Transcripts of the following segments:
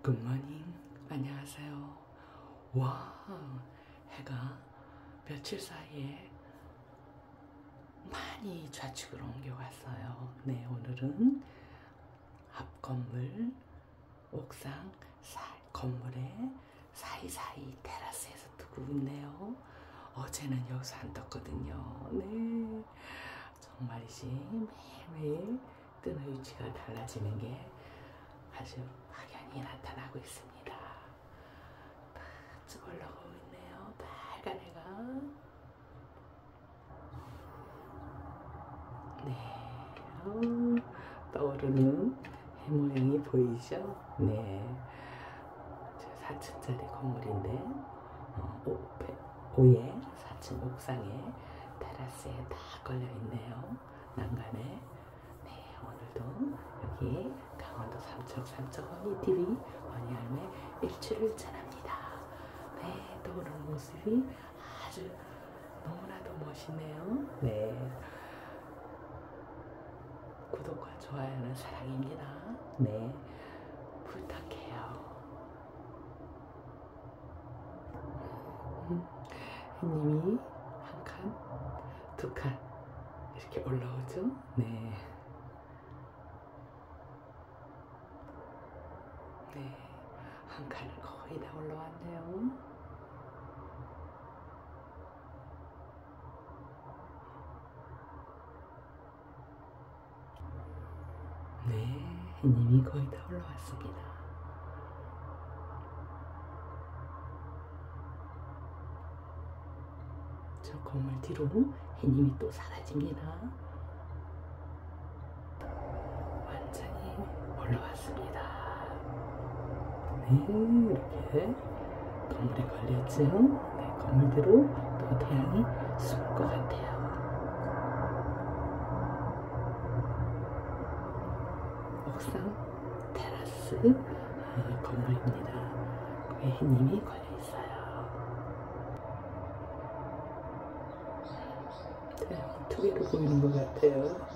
굿모닝. 안녕하세요. 와, 해가 며칠 사이에 많이 좌측으로 옮겨갔어요. 네, 오늘은 앞 건물, 옥상, 건물의 사이사이 테라스에서 뜨고 있네요. 어제는 여기서 안 떴거든요. 네, 정말이지 매일매일 뜨는 위치가 달라지는 게 아주 확연히 나타나고 있습니다. 바짝 올라가고 있네요. 빨간 해가. 네, 떠오르는 해 모양이 보이죠? 네, 4층짜리 건물인데 5에 4층 옥상에 테라스에 다 걸려있네요. 난간에. 네, 오늘도 여기 강원도 삼척 허니TV 허니할매 일출을 전합니다. 네, 떠오르는 모습이 아주 너무나도 멋있네요. 네, 구독과 좋아요는 사랑입니다. 네, 부탁해요. 햇님이 한 칸, 두 칸 이렇게 올라오죠? 네. 네, 한 칸은 거의 다 올라왔네요. 네, 햇님이 거의 다 올라왔습니다. 저 건물 뒤로 햇님이 또 사라집니다. 완전히 올라왔습니다. 네, 이렇게 건물에 걸렸죠? 네, 건물대로 또 태양이 숨을 것 같아요. 옥상 테라스 건물입니다. 거기에 햇님이 걸려있어요. 태양이 두 개로 보이는 것 같아요.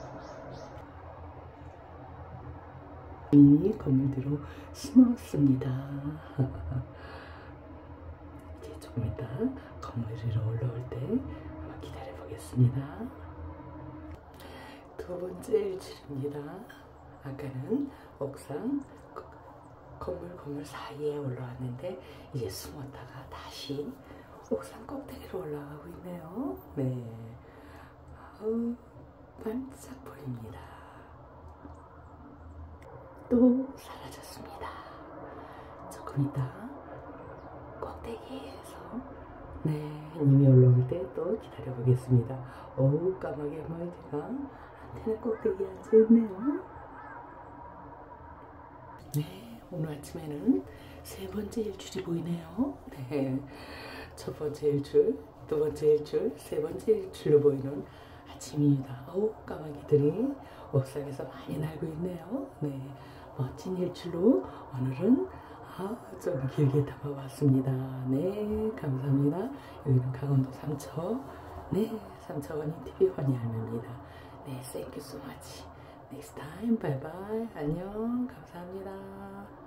이 건물 뒤로 숨었습니다. 이제 조금 이따 건물 위로 올라올 때 한번 기다려 보겠습니다. 두 번째 일출입니다. 아까는 옥상 건물 사이에 올라왔는데 이제 숨었다가 다시 옥상 꼭대기로 올라가고 있네요. 네, 아우, 반짝 보입니다. 또 사라졌습니다. 조금 이따 꼭대기에서 네, 햇님이 올라올 때 또 기다려 보겠습니다. 어우, 까마귀 한 마리가 안테나 꼭대기에 앉아있네요. 네, 오늘 아침에는 세 번째 일출이 보이네요. 네, 첫 번째 일출, 두 번째 일출, 세 번째 일출로 보이는 아침입니다. 어우, 까마귀들이 옥상에서 많이 날고 있네요. 네, 멋진 일출로 오늘은 좀 길게 담아봤습니다. 네, 감사합니다. 여기는 강원도 삼척, 네, 삼척 허니TV 허니할매입니다. 네, thank you so much. Next time, bye bye. 안녕, 감사합니다.